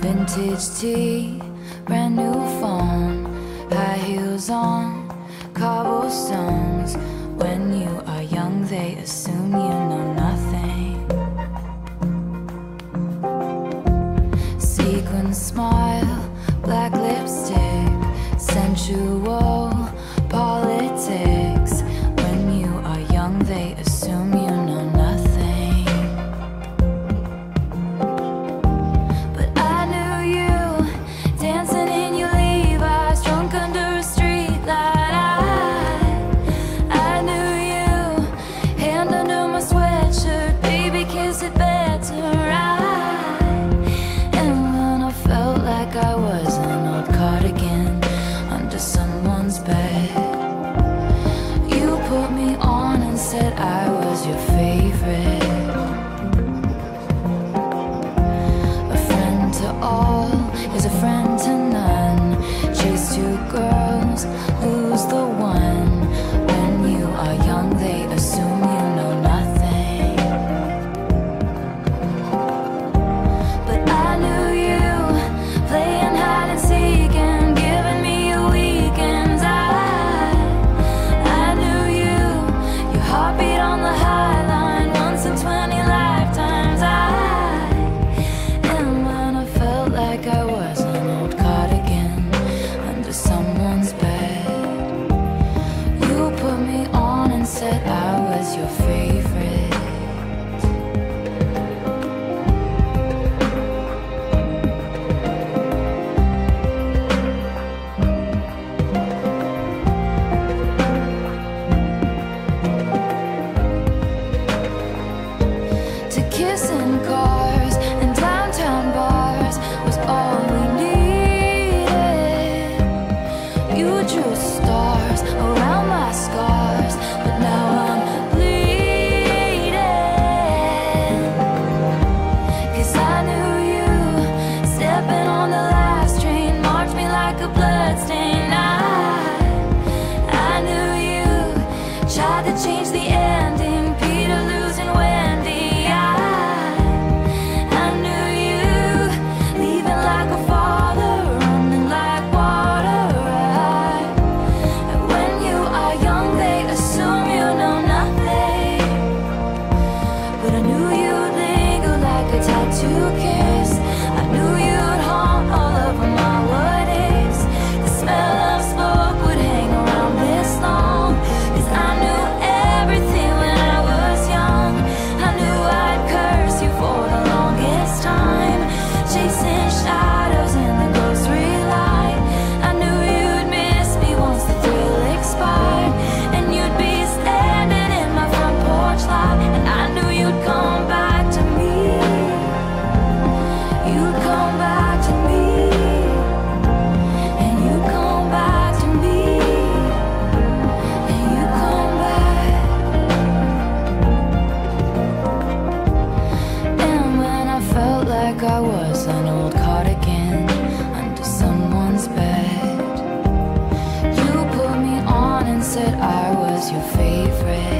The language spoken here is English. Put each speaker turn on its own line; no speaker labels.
Vintage tea, brand new phone, high heels on, cobblestones. When you are young, they assume you know nothing. Sequin smile, black lipstick, sensual politics. When you are young, they assume you know nothing. But I knew you dancing in your Levi's, drunk under a streetlight. I knew you, hand under my sweatshirt, baby, kiss it better. And when I felt like I was an old cardigan under someone's bed, you put me on and said I was your favorite. A friend to all is a friend to none. Chase two girls, lose the one. When you are young, they assume you know nothing. But I knew you, playing hide and seek and giving me your weekends. I knew you, your heartbeat on the high line, once in 20 lifetimes. And when I felt like I was an old cardigan under someone's bed, you put me on and said I was your favorite. To kiss in cars and downtown bars was all we needed. You drew stars around my scars, but now I'm bleeding. 'Cause I knew you, stepping on the last train, marked me like a bloodstain. I knew you, tried to change the ending, Peter losing Wendy. I knew you, leaving like a father, running like water. And when you are young, they assume you know nothing. But I knew you'd linger like a tattoo kiss. I knew you'd haunt all over my what ifs. The smell of smoke would hang around this long. 'Cause I knew everything when I was young. I knew I'd curse you for the longest time, chasing shadows in the grocery light. I knew you'd miss me once the thrill expired, and you'd be standing in my front porch light. And I knew you'd come back to me. You'd come back to me. And you come back to me. And you come back. And when I felt like I was an old cardigan under someone's bed, you put me on and said I was your favorite.